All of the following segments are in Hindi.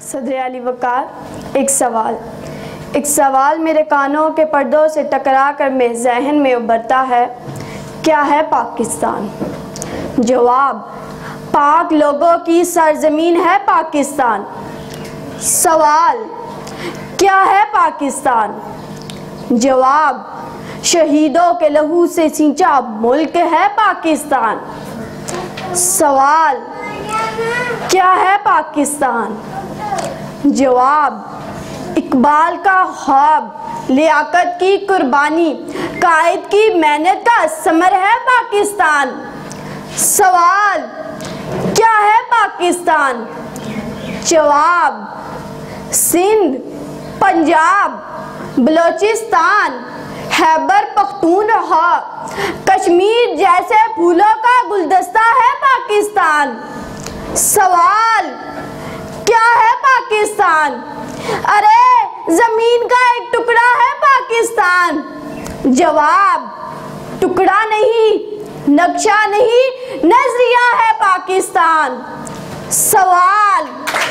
सदर अली वक़ार। एक सवाल मेरे कानों के पर्दों से टकरा कर मेरे जहन में उभरता है, क्या है पाकिस्तान? जवाब, पाक लोगों की सरजमीन है पाकिस्तान। सवाल, क्या है पाकिस्तान? जवाब, शहीदों के लहू से सींचा मुल्क है पाकिस्तान। सवाल, क्या है पाकिस्तान? जवाब, इकबाल का ख्वाब, लियाकत की कुर्बानी, कायद की मेहनत का समर है पाकिस्तान। सवाल, क्या है पाकिस्तान? जवाब, सिंध, पंजाब, बलोचिस्तान, खैबर पख्तूनख्वा, कश्मीर जैसे फूलों का गुलदस्ता है पाकिस्तान। सवाल, क्या है पाकिस्तान? अरे जमीन का एक टुकड़ा है पाकिस्तान। जवाब, टुकड़ा नहीं, नक्शा नहीं, नजरिया है पाकिस्तान। सवाल,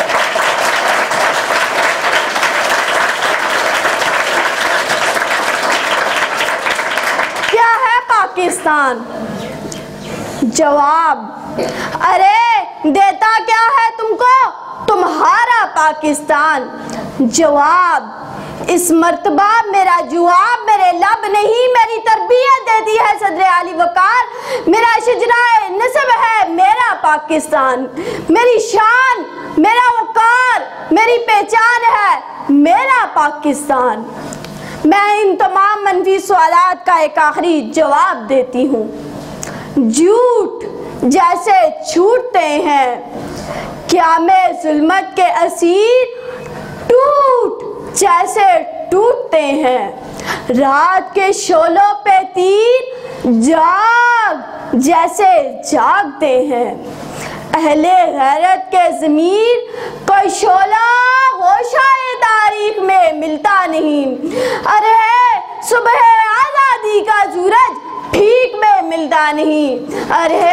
क्या है पाकिस्तान? जवाब, अरे देता क्या है तुमको तुम्हारा पाकिस्तान। जवाब, इस मर्तबा मेरा जवाब मेरे लब नहीं मेरी तरबियत देती है सदर अली वक़ार। मेरा शजराए नस्ब है मेरा पाकिस्तान, मेरी शान, मेरा वक़ार, मेरी पहचान है मेरा पाकिस्तान। मैं इन तमाम मनफी सवालात का एक आखिरी जवाब देती हूँ। झूठ जैसे छूटते हैं, क्या मैं जुल्मत के असीर टूट जैसे टूटते हैं, रात के शोलों पे तीर जाग जैसे जागते हैं। अहले गैरत के ज़मीर कोई शोला होशाए तारीख में मिलता नहीं। अरे सुबह आज़ादी का सूरज भीख में मिलता नहीं। अरे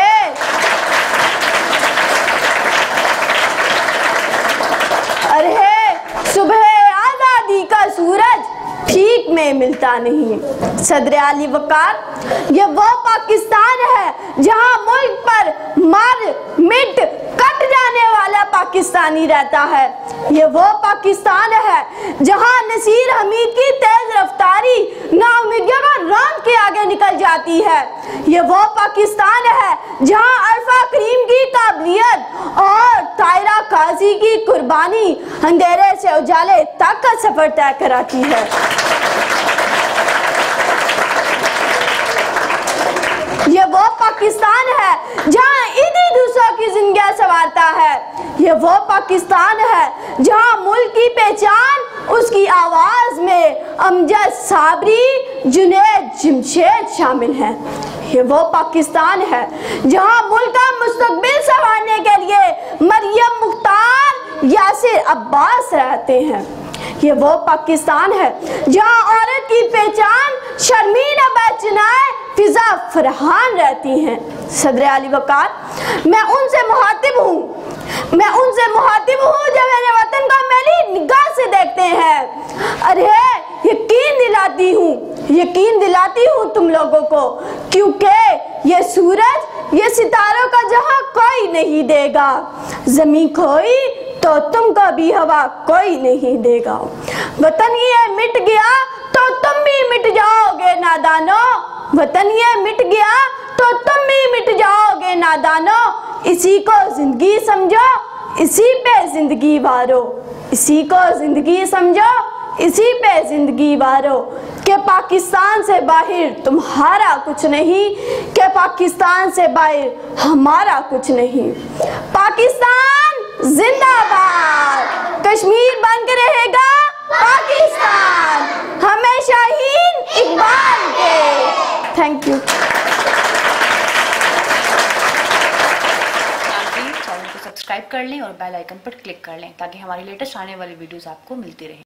सुबह आज़ादी का सूरज भीख में मिलता नहीं। सदर अली वक़ार, ये वो पाकिस्तान है जहां मुल्क पर मार मिट कट जाने वाला पाकिस्तानी रहता है। ये वो पाकिस्तान है जहां नसीर हमीद की तेज रफ्तारी नाउमीदियों का रौंद के आगे निकल जाती है। ये वो पाकिस्तान है जहां अरफा करीम की काबिलियत और तायरा काजी की कुर्बानी अंधेरे से उजाले तक का सफर तय कराती है। ये वो पाकिस्तान है जहां इन्हीं दूसरों की जिंदगी संवारता है। ये वो पाकिस्तान है जहां मुल्क की पहचान उसकी आवाज में अमजद साबरी, जुनैद, जमशेद शामिल हैं। ये वो पाकिस्तान है जहां मुल्क का मुस्तकबिल संवारने के लिए मरियम मुख्तार, यासिर अब्बास रहते हैं। ये वो पाकिस्तान है जहां औरत की पहचान शर्मीन अबैचनाए फिजा फरहान रहती हैं। सदर अली वक़ार, मैं उनसे मुखातिब हूँ जो मेरे वतन को मेरी निगाह से देखते हैं। अरे यकीन दिलाती हूँ तुम लोगों को, क्योंकि ये सूरज ये सितारों का जहां कोई नहीं देगा। ज़मीं खोई तो तुमको भी हवा कोई नहीं देगा। वतन ये मिट गया तो तुम भी मिट जाओगे नादानो। वतन ये मिट गया तो तुम भी मिट जाओगे नादानो। इसी को जिंदगी समझो, इसी पे जिंदगी वारो। इसी को जिंदगी समझो, इसी पे जिंदगी वारो। के पाकिस्तान से बाहर तुम्हारा कुछ नहीं, के पाकिस्तान से बाहर हमारा कुछ नहीं। पाकिस्तान जिंदाबाद, कश्मीर बन के रहेगा पाकिस्तान, हमेशा हीन इकबाल के। Thank you. चैनल को सब्सक्राइब कर लें और बेल आइकन पर क्लिक कर लें ताकि हमारी लेटेस्ट आने वाली वीडियोस आपको मिलती रहें।